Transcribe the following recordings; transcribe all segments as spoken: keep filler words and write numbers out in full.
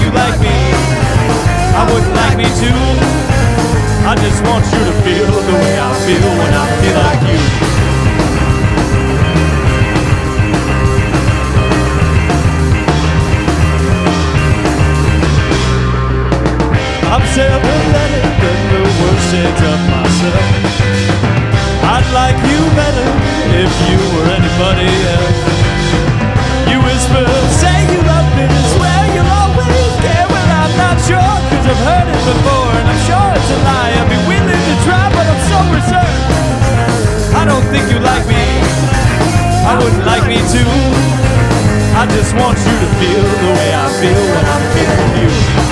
you like me. I wouldn't like me too. I just want you to feel the way I feel when I feel like you. I'm sympathetic, but the worst shades of myself. I'd like you better if you were anybody else. You whisper, say you love me, swear you'll always care. Well, I'm not sure, cause I've heard it before, and I'm sure it's a lie. I'd be willing to try, but I'm so reserved. I don't think you like me, I wouldn't like me too. I just want you to feel the way I feel when I'm feeling you.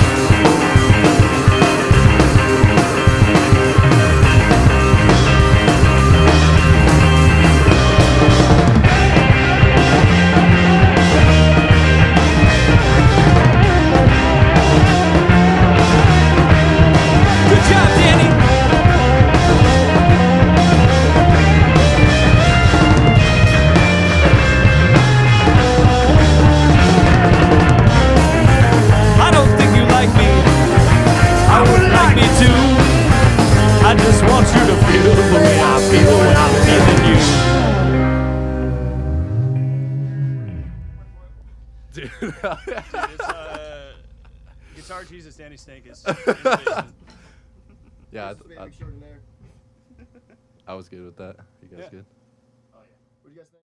Jesus, Danny Snake is. Yeah, I, I, I was good with that. You guys yeah. good? Oh yeah. What do you guys think?